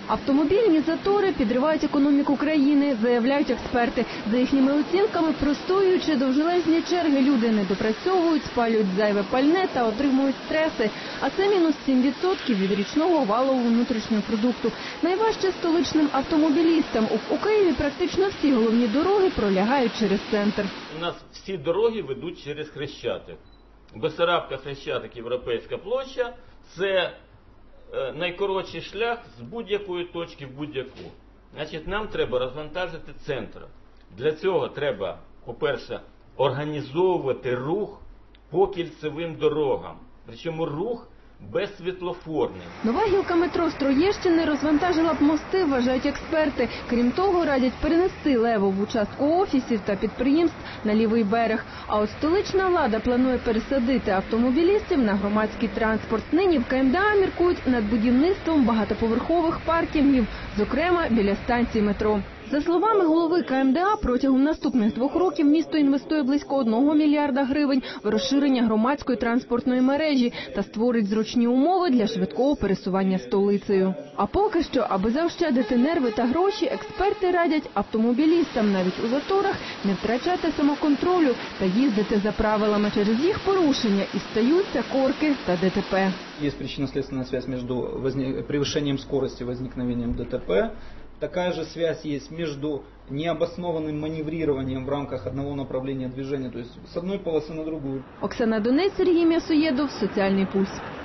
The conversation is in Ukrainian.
Автомобільні затори підривають економіку країни, заявляють експерти. За їхніми оцінками, простоюючи довжелезні черги, люди не допрацьовують, спалюють зайве пальне та отримують стреси. А це мінус 7% від річного валового внутрішнього продукту. Найважче столичним автомобілістам. У Києві практично всі головні дороги пролягають через центр. У нас всі дороги ведуть через Хрещатик. Бессарабка, Хрещатик, Європейська площа – це найкоротший шлях з будь-якої точки в будь-яку. Значить, нам треба розвантажити центр. Для цього треба, по-перше, організовувати рух по кільцевим дорогам. Причому рух безсвітлофорний. Нова гілка метро з Троєщини розвантажила б мости, вважають експерти. Крім того, радять перенести левову частку офісів та підприємств на лівий берег. А от столична влада планує пересадити автомобілістів на громадський транспорт. Нині в КМДА міркують над будівництвом багатоповерхових паркінгів, зокрема біля станцій метро. За словами голови КМДА, протягом наступних 2 років місто інвестує близько 1 мільярда гривень в розширення громадської транспортної мережі та створить зручні умови для швидкого пересування столицею. А поки що, аби заощадити нерви та гроші, експерти радять автомобілістам навіть у заторах не втрачати самоконтролю та їздити за правилами. Через їх порушення і стаються корки та ДТП. Є причинно-следственная связь между превышением скорости и возникновением ДТП. Такая же связь есть между необоснованным маневрированием в рамках одного направления движения, то есть с одной полосы на другую. Оксана Донець, Сергій М'ясоєдов, Соціальний пульс.